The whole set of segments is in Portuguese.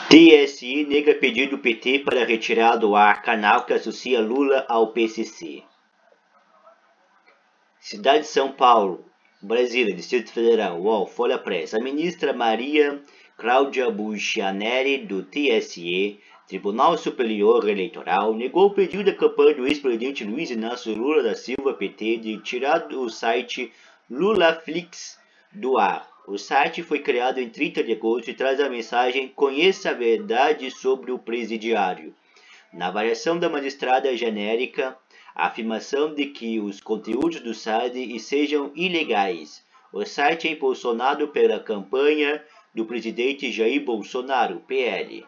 TSE nega pedido do PT para retirar do ar canal que associa Lula ao PCC. Cidade de São Paulo, Brasília, Distrito Federal, UOL, Folha Press. A ministra Maria Cláudia Buchianeri, do TSE, Tribunal Superior Eleitoral, negou o pedido da campanha do ex-presidente Luiz Inácio Lula da Silva, PT, de tirar o site Lulaflix do ar. O site foi criado em 30 de agosto e traz a mensagem "Conheça a verdade sobre o presidiário". Na avaliação da magistrada genérica, a afirmação de que os conteúdos do site sejam ilegais. O site é impulsionado pela campanha do presidente Jair Bolsonaro, PL.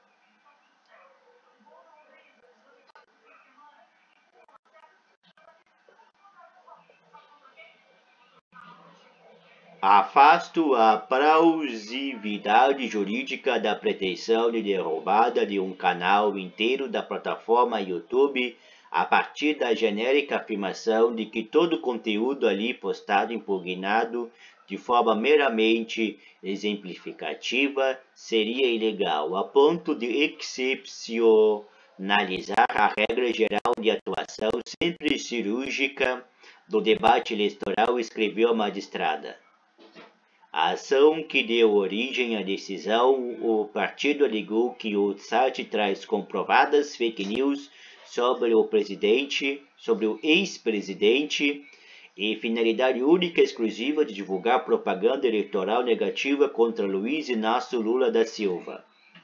Afasto a plausibilidade jurídica da pretensão de derrubada de um canal inteiro da plataforma YouTube a partir da genérica afirmação de que todo conteúdo ali postado impugnado de forma meramente exemplificativa seria ilegal, a ponto de excepcionalizar a regra geral de atuação sempre cirúrgica do debate eleitoral, escreveu a magistrada. A ação que deu origem à decisão, o partido alegou que o site traz comprovadas fake news sobre o ex-presidente, e finalidade única e exclusiva de divulgar propaganda eleitoral negativa contra Luiz Inácio Lula da Silva.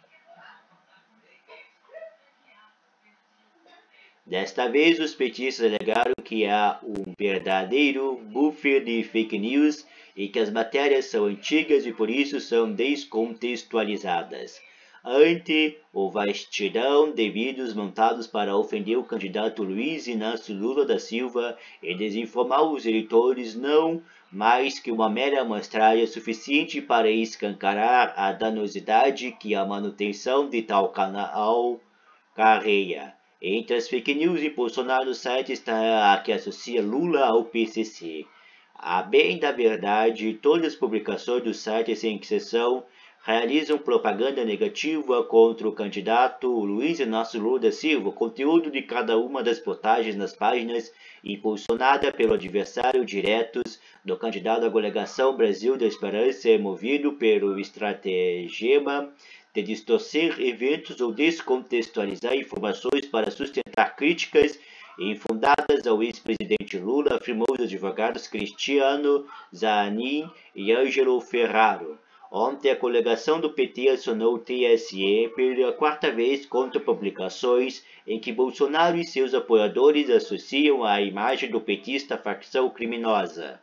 Desta vez, os petistas alegaram que há um verdadeiro buffer de fake news e que as matérias são antigas e por isso são descontextualizadas. Ante o vastidão de vídeos montados para ofender o candidato Luiz Inácio Lula da Silva e desinformar os eleitores, não mais que uma mera amostragem suficiente para escancarar a danosidade que a manutenção de tal canal carrega. Entre as fake news impulsionadas no site está a que associa Lula ao PCC. A bem da verdade, todas as publicações do site, sem exceção, realizam propaganda negativa contra o candidato Luiz Inácio Lula da Silva. O conteúdo de cada uma das postagens nas páginas impulsionada pelo adversário diretos do candidato à coligação Brasil da Esperança é movido pelo estratagema de distorcer eventos ou descontextualizar informações para sustentar críticas infundadas ao ex-presidente Lula, afirmou os advogados Cristiano Zanin e Ângelo Ferraro. Ontem, a coligação do PT acionou o TSE pela quarta vez contra publicações em que Bolsonaro e seus apoiadores associam a imagem do petista à facção criminosa.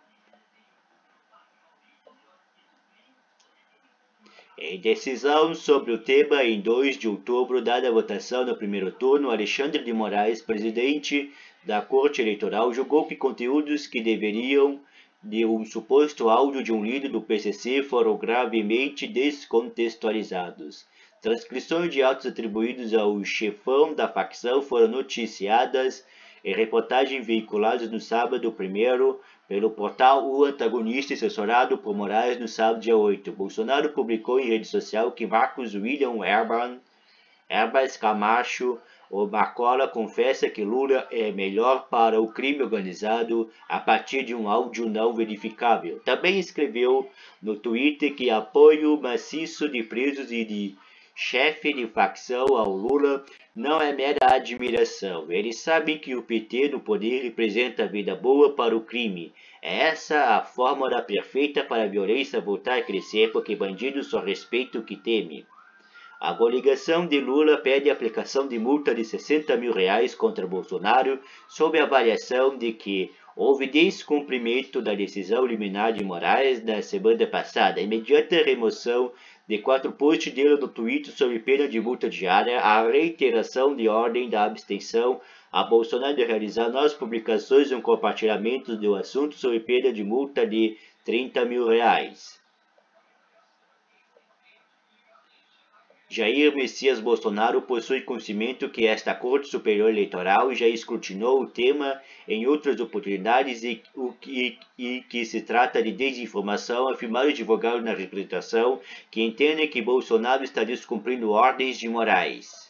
Em decisão sobre o tema, em 2 de outubro, dada a votação no primeiro turno, Alexandre de Moraes, presidente da Corte Eleitoral, julgou que conteúdos que deveriam de um suposto áudio de um líder do PCC foram gravemente descontextualizados. Transcrições de atos atribuídos ao chefão da facção foram noticiadas em reportagens veiculadas no sábado 1º pelo portal O Antagonista, assessorado por Moraes, no sábado dia 8. Bolsonaro publicou em rede social que Marcos William Herbas Camacho, o Marcola, confessa que Lula é melhor para o crime organizado a partir de um áudio não verificável. Também escreveu no Twitter que apoio maciço de presos e de chefe de facção ao Lula não é mera admiração. Eles sabem que o PT no poder representa a vida boa para o crime. É essa a fórmula perfeita para a violência voltar a crescer, porque bandido só respeita o que teme. A coligação de Lula pede a aplicação de multa de R$60 mil contra Bolsonaro, sob a avaliação de que houve descumprimento da decisão liminar de Moraes na semana passada. A imediata remoção de 4 posts dele no Twitter sob pena de multa diária, a reiteração de ordem da abstenção a Bolsonaro de realizar novas publicações e compartilhamentos do assunto sob pena de multa de R$30 mil. Jair Messias Bolsonaro possui conhecimento que esta Corte Superior Eleitoral já escrutinou o tema em outras oportunidades e que se trata de desinformação, afirmaram advogados na representação que entendem que Bolsonaro está descumprindo ordens de Moraes.